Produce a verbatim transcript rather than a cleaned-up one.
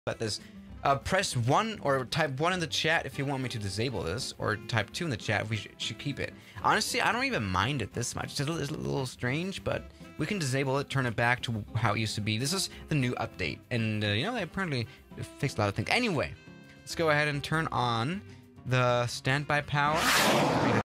about this. Uh, press one or type one in the chat if you want me to disable this, or type two in the chat if we sh should keep it. Honestly, I don't even mind it this much. It's a, little, it's a little strange, but we can disable it, turn it back to how it used to be. This is the new update, and uh, you know, they apparently fixed a lot of things. Anyway, let's go ahead and turn on the standby power.